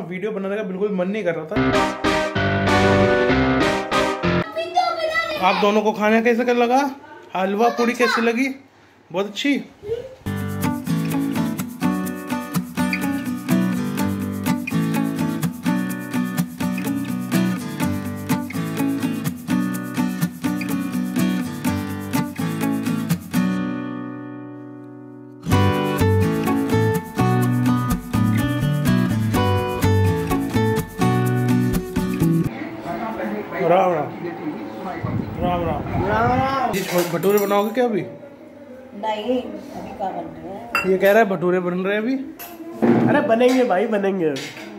Video बनाने का बिल्कुल मन नहीं कर रहा था। आप दोनों को खाने कैसे लगा? हलवा पूड़ी कैसी लगी? बहुत अच्छी। राम राम राम राम। भटूरे बनाओगे क्या अभी? नहीं, अभी क्या बन रहे हैं? ये कह रहा है भटूरे बन रहे हैं अभी। अरे बनेंगे भाई, बनेंगे।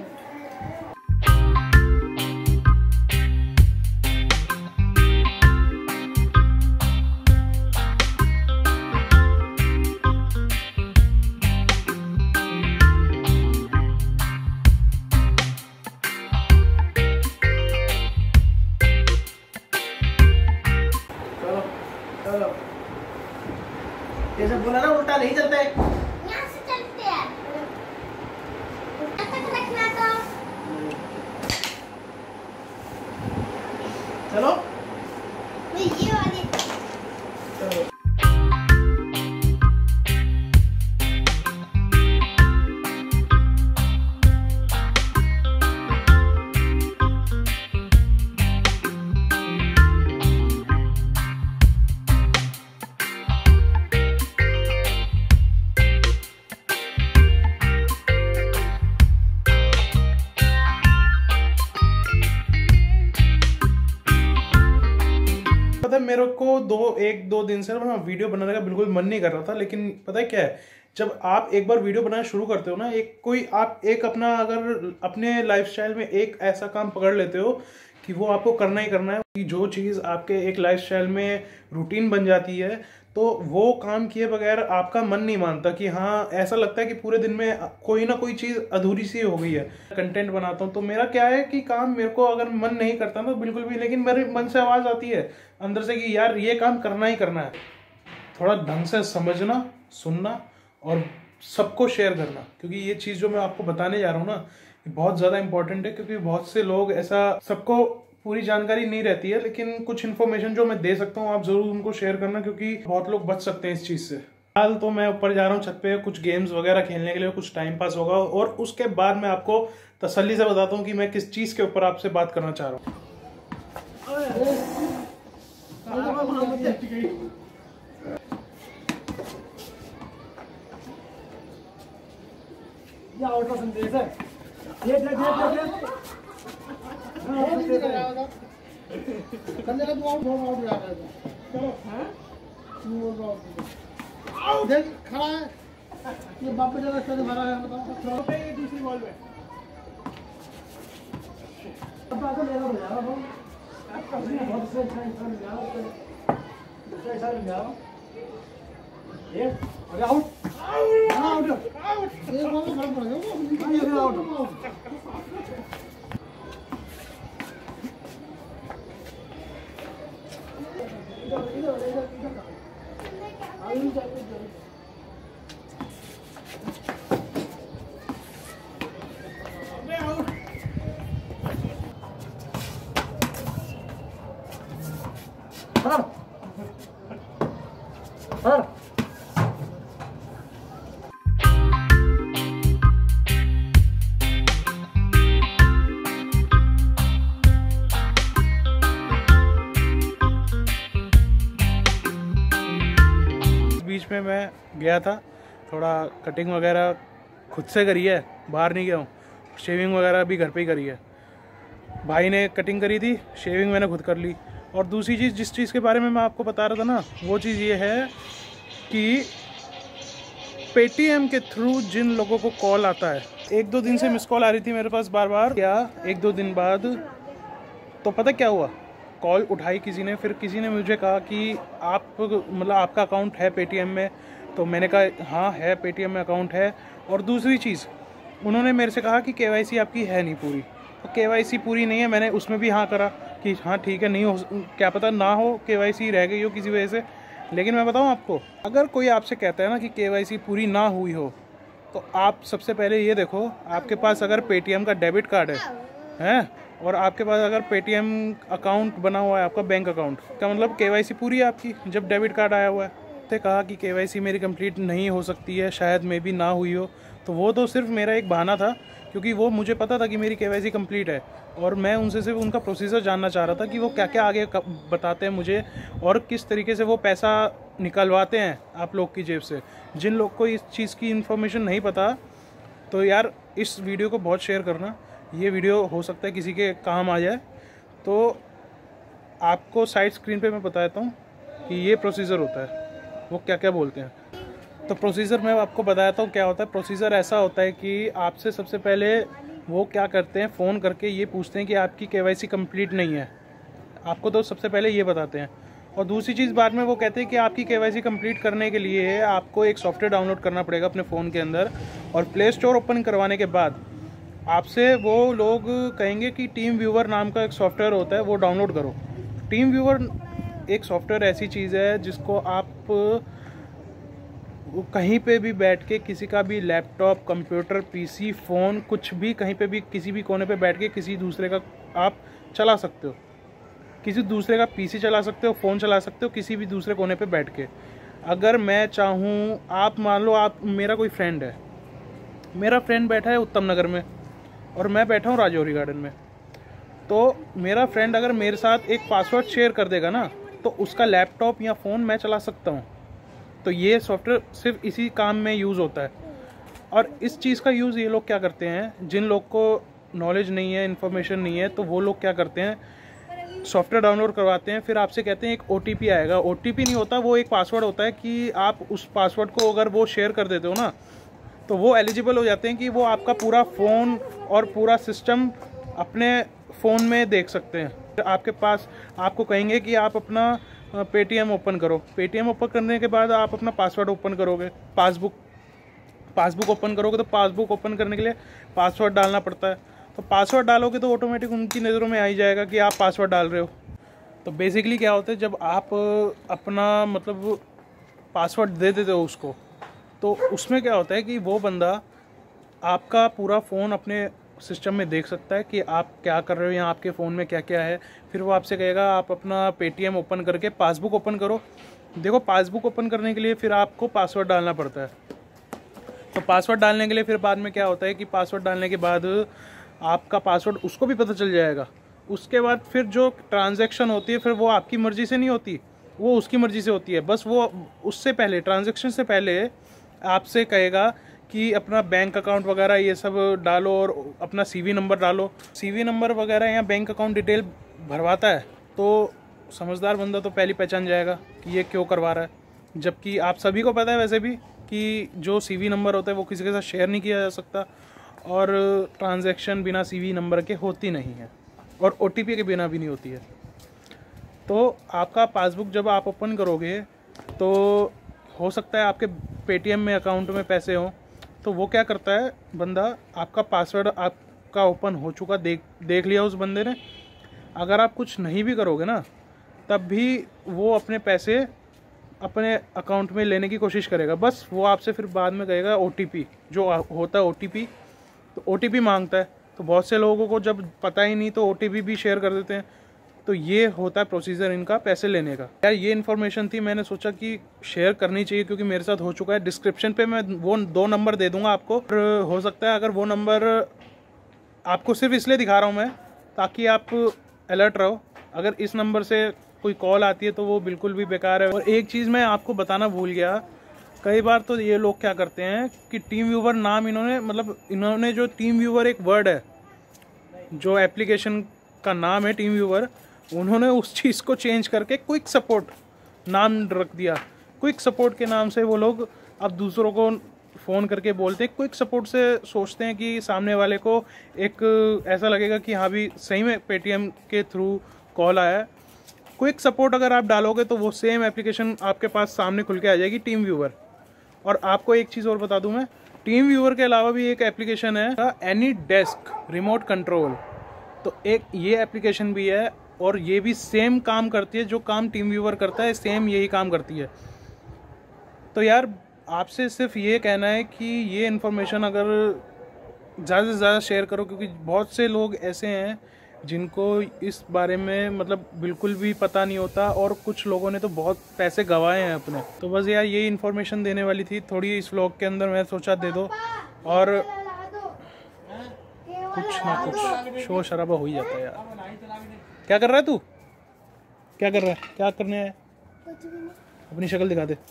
जैसे बोला ना, उल्टा नहीं चलते। यहाँ से चलते हैं। ऐसा रखना तो। चलो। ये वाली। चलो। पता है मेरे को एक दो दिन से ना वीडियो बनाने का बिल्कुल मन नहीं कर रहा था, लेकिन पता है क्या है, जब आप एक बार वीडियो बनाना शुरू करते हो ना, आप अपना अगर अपने लाइफस्टाइल में एक ऐसा काम पकड़ लेते हो कि वो आपको करना ही करना है, कि जो चीज़ आपके एक लाइफस्टाइल में रूटीन बन जाती है, तो वो काम किए बगैर आपका मन नहीं मानता कि हाँ, ऐसा लगता है कि पूरे दिन में कोई ना कोई चीज़ अधूरी सी हो गई है। कंटेंट बनाता हूँ तो मेरा क्या है कि काम मेरे को अगर मन नहीं करता ना बिल्कुल भी, लेकिन मेरे मन से आवाज़ आती है अंदर से कि यार ये काम करना ही करना है। थोड़ा ढंग से समझना, सुनना और सबको शेयर करना, क्योंकि ये चीज़ जो मैं आपको बताने जा रहा हूँ ना, ये बहुत ज़्यादा इंपॉर्टेंट है, क्योंकि बहुत से लोग ऐसा, सबको पूरी जानकारी नहीं रहती है, लेकिन कुछ इन्फॉर्मेशन जो मैं दे सकता हूँ आप जरूर उनको शेयर करना, क्योंकि बहुत लोग बच सकते हैं इस चीज़ से। फिलहाल तो मैं ऊपर जा रहा हूँ छत पे, कुछ गेम्स वगैरह खेलने के लिए, कुछ टाइम पास होगा, और उसके बाद मैं आपको तसल्ली से बताता हूँ कि मैं किस चीज़ के ऊपर आपसे बात करना चाह रहा हूँ। संदेश है। देख खड़ा है ये बाप पे जरा भरा है, बताओ ये दूसरी बॉल में अब आगे ले लो यार। आपका बहुत से अच्छा इंसान यार, दूसरा इंसान यार। ये अरे आउट आउट आउट, एक बॉल में फर्क पड़ गया। आउट। बीच में मैं गया था, थोड़ा कटिंग वगैरह खुद से करी है, बाहर नहीं गया हूँ। शेविंग वगैरह भी घर पे ही करी है, भाई ने कटिंग करी थी, शेविंग मैंने खुद कर ली। और दूसरी चीज़, जिस चीज़ के बारे में मैं आपको बता रहा था ना, वो चीज़ ये है कि पेटीएम के थ्रू जिन लोगों को कॉल आता है, एक दो दिन से मिस कॉल आ रही थी मेरे पास बार बार, क्या एक दो दिन बाद तो पता क्या हुआ, कॉल उठाई किसी ने, फिर किसी ने मुझे कहा कि आप मतलब आपका अकाउंट है पेटीएम में, तो मैंने कहा हाँ है, पेटीएम में अकाउंट है। और दूसरी चीज़, उन्होंने मेरे से कहा कि केवाईसी आपकी है नहीं पूरी, तो केवाईसी पूरी नहीं है। मैंने उसमें भी हाँ करा कि हाँ ठीक है, नहीं हो, क्या पता ना हो, केवाईसी रह गई हो किसी वजह से। लेकिन मैं बताऊँ आपको, अगर कोई आपसे कहता है ना कि केवाईसी पूरी ना हुई हो, तो आप सबसे पहले ये देखो, आपके पास अगर पेटीएम का डेबिट कार्ड है और आपके पास अगर पेटीएम अकाउंट बना हुआ है, आपका बैंक अकाउंट का मतलब केवाईसी पूरी है आपकी। जब डेबिट कार्ड आया हुआ है तो कहा कि केवाईसी मेरी कंप्लीट नहीं हो सकती है, शायद मे भी ना हुई हो, तो वो तो सिर्फ मेरा एक बहाना था, क्योंकि वो मुझे पता था कि मेरी केवाईसी कंप्लीट है और मैं उनसे सिर्फ उनका प्रोसीजर जानना चाह रहा था कि वो क्या क्या आगे बताते हैं मुझे और किस तरीके से वो पैसा निकलवाते हैं आप लोग की जेब से। जिन लोग को इस चीज़ की इन्फॉर्मेशन नहीं पता तो यार इस वीडियो को बहुत शेयर करना, ये वीडियो हो सकता है किसी के काम आ जाए। तो आपको साइड स्क्रीन पे मैं बता देता हूँ कि ये प्रोसीजर होता है, वो क्या क्या बोलते हैं। तो प्रोसीजर मैं आपको बताता हूँ क्या होता है। प्रोसीजर ऐसा होता है कि आपसे सबसे पहले वो क्या करते हैं, फ़ोन करके ये पूछते हैं कि आपकी केवाईसी कंप्लीट नहीं है, आपको तो सबसे पहले ये बताते हैं। और दूसरी चीज़ बाद में वो कहते हैं कि आपकी केवाईसी कंप्लीट करने के लिए आपको एक सॉफ्टवेयर डाउनलोड करना पड़ेगा अपने फ़ोन के अंदर, और प्ले स्टोर ओपन करवाने के बाद आपसे वो लोग कहेंगे कि टीम व्यूवर नाम का एक सॉफ्टवेयर होता है, वो डाउनलोड करो। टीम व्यूवर एक सॉफ्टवेयर ऐसी चीज़ है जिसको आप कहीं पे भी बैठ के, किसी का भी लैपटॉप, कंप्यूटर, पीसी, फ़ोन, कुछ भी कहीं पे भी किसी भी कोने पे बैठ के किसी दूसरे का आप चला सकते हो, किसी दूसरे का पीसी चला सकते हो, फ़ोन चला सकते हो, किसी भी दूसरे कोने पे बैठ के। अगर मैं चाहूँ, आप मान लो आप मेरा कोई फ्रेंड है, मेरा फ्रेंड बैठा है उत्तम नगर में और मैं बैठा हूँ राजौरी गार्डन में, तो मेरा फ्रेंड अगर मेरे साथ एक पासवर्ड शेयर कर देगा ना, तो उसका लैपटॉप या फ़ोन मैं चला सकता हूँ। तो ये सॉफ्टवेयर सिर्फ इसी काम में यूज़ होता है। और इस चीज़ का यूज़ ये लोग क्या करते हैं, जिन लोग को नॉलेज नहीं है, इन्फॉर्मेशन नहीं है, तो वो लोग क्या करते हैं, सॉफ्टवेयर डाउनलोड करवाते हैं, फिर आपसे कहते हैं एक OTP आएगा। OTP नहीं होता, वो एक पासवर्ड होता है कि आप उस पासवर्ड को अगर वो शेयर कर देते हो ना, तो वो एलिजिबल हो जाते हैं कि वो आपका पूरा फ़ोन और पूरा सिस्टम अपने फ़ोन में देख सकते हैं। आपके पास आपको कहेंगे कि आप अपना पेटीएम ओपन करो। पेटीएम ओपन करने के बाद आप अपना पासवर्ड ओपन करोगे, पासबुक ओपन करोगे, तो पासबुक ओपन करने के लिए पासवर्ड डालना पड़ता है। तो पासवर्ड डालोगे तो ऑटोमेटिक उनकी नज़रों में आ ही जाएगा कि आप पासवर्ड डाल रहे हो। तो बेसिकली क्या होता है, जब आप अपना मतलब पासवर्ड दे देते हो उसको, तो उसमें क्या होता है कि वो बंदा आपका पूरा फ़ोन अपने सिस्टम में देख सकता है कि आप क्या कर रहे हो या आपके फ़ोन में क्या क्या है। फिर वो आपसे कहेगा आप अपना पेटीएम ओपन करके पासबुक ओपन करो। देखो, पासबुक ओपन करने के लिए फिर आपको पासवर्ड डालना पड़ता है। तो पासवर्ड डालने के लिए फिर बाद में क्या होता है कि पासवर्ड डालने के बाद आपका पासवर्ड उसको भी पता चल जाएगा। उसके बाद फिर जो ट्रांजैक्शन होती है फिर वो आपकी मर्ज़ी से नहीं होती, वो उसकी मर्ज़ी से होती है। बस वो उससे पहले, ट्रांजैक्शन से पहले आपसे कहेगा कि अपना बैंक अकाउंट वगैरह ये सब डालो और अपना CV नंबर डालो। CV नंबर वगैरह या बैंक अकाउंट डिटेल भरवाता है तो समझदार बंदा तो पहले पहचान जाएगा कि ये क्यों करवा रहा है। जबकि आप सभी को पता है वैसे भी कि जो CV नंबर होता है वो किसी के साथ शेयर नहीं किया जा सकता, और ट्रांजैक्शन बिना CV नंबर के होती नहीं है, और OTP के बिना भी नहीं होती है। तो आपका पासबुक जब आप ओपन करोगे तो हो सकता है आपके पेटीएम में अकाउंट में पैसे हों, तो वो क्या करता है बंदा, आपका पासवर्ड आपका ओपन हो चुका देख लिया उस बंदे ने, अगर आप कुछ नहीं भी करोगे ना तब भी वो अपने पैसे अपने अकाउंट में लेने की कोशिश करेगा। बस वो आपसे फिर बाद में कहेगा OTP, जो होता है OTP, तो OTP मांगता है। तो बहुत से लोगों को जब पता ही नहीं तो OTP भी शेयर कर देते हैं। तो ये होता है प्रोसीजर इनका पैसे लेने का। यार ये इन्फॉर्मेशन थी, मैंने सोचा कि शेयर करनी चाहिए क्योंकि मेरे साथ हो चुका है। डिस्क्रिप्शन पे मैं वो 2 नंबर दे दूंगा आपको, और हो सकता है अगर वो नंबर आपको सिर्फ इसलिए दिखा रहा हूँ मैं ताकि आप अलर्ट रहो। अगर इस नंबर से कोई कॉल आती है तो वो बिल्कुल भी बेकार है। और एक चीज़ मैं आपको बताना भूल गया, कई बार तो ये लोग क्या करते हैं कि टीम व्यूवर नाम इन्होंने जो टीम व्यूवर एक वर्ड है, जो एप्लीकेशन का नाम है टीम व्यूवर, उन्होंने उस चीज़ को चेंज करके क्विक सपोर्ट नाम रख दिया। क्विक सपोर्ट के नाम से वो लोग अब दूसरों को फ़ोन करके बोलते हैं। क्विक सपोर्ट से सोचते हैं कि सामने वाले को एक ऐसा लगेगा कि हाँ भी सही में पेटीएम के थ्रू कॉल आया है। क्विक सपोर्ट अगर आप डालोगे तो वो सेम एप्लीकेशन आपके पास सामने खुल के आ जाएगी, टीम व्यूवर। और आपको एक चीज़ और बता दूं मैं, टीम व्यूवर के अलावा भी एक एप्लीकेशन है एनी डेस्क रिमोट कंट्रोल, तो एक ये एप्लीकेशन भी है और ये भी सेम काम करती है। जो काम टीम व्यूवर करता है सेम यही काम करती है। तो यार आपसे सिर्फ ये कहना है कि ये इन्फॉर्मेशन अगर ज़्यादा से ज़्यादा शेयर करो, क्योंकि बहुत से लोग ऐसे हैं जिनको इस बारे में मतलब बिल्कुल भी पता नहीं होता, और कुछ लोगों ने तो बहुत पैसे गंवाए हैं अपने। तो बस यार यही इन्फॉर्मेशन देने वाली थी थोड़ी इस व्लॉग के अंदर, मैं सोचा दे दो। और कुछ ना कुछ शोर शराबा हो ही जाता है यार। क्या कर रहा है तू? क्या कर रहा है? क्या करने आया? अपनी शक्ल दिखा दे।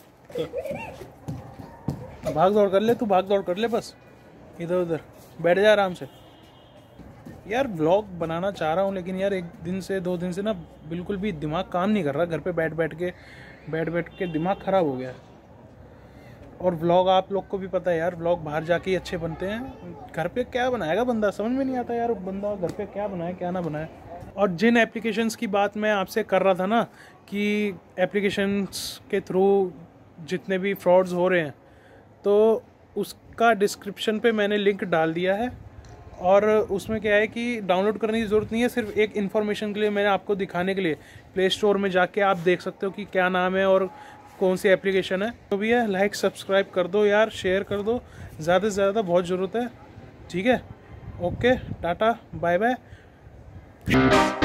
तो भाग दौड़ कर ले, तू भाग दौड़ कर ले, बस इधर उधर बैठ जा आराम से। यार व्लॉग बनाना चाह रहा हूँ, लेकिन यार 1 दिन से 2 दिन से ना बिल्कुल भी दिमाग काम नहीं कर रहा। घर पे बैठ बैठ के दिमाग ख़राब हो गया है। और व्लॉग आप लोग को भी पता है यार, व्लॉग बाहर जाके ही अच्छे बनते हैं। घर पे क्या बनाएगा बंदा, समझ में नहीं आता यार, बंदा घर पे क्या बनाए क्या ना बनाए। और जिन एप्लीकेशंस की बात मैं आपसे कर रहा था ना, कि एप्लीकेशंस के थ्रू जितने भी फ्रॉड्स हो रहे हैं, तो उसका डिस्क्रिप्शन पे मैंने लिंक डाल दिया है। और उसमें क्या है कि डाउनलोड करने की ज़रूरत नहीं है, सिर्फ एक इन्फॉर्मेशन के लिए, मैंने आपको दिखाने के लिए प्ले स्टोर में जाके आप देख सकते हो कि क्या नाम है और कौन सी एप्लीकेशन है। तो भी है, लाइक सब्सक्राइब कर दो यार, शेयर कर दो, ज़्यादा से ज़्यादा बहुत ज़रूरत है। ठीक है, ओके, टाटा, बाय बाय।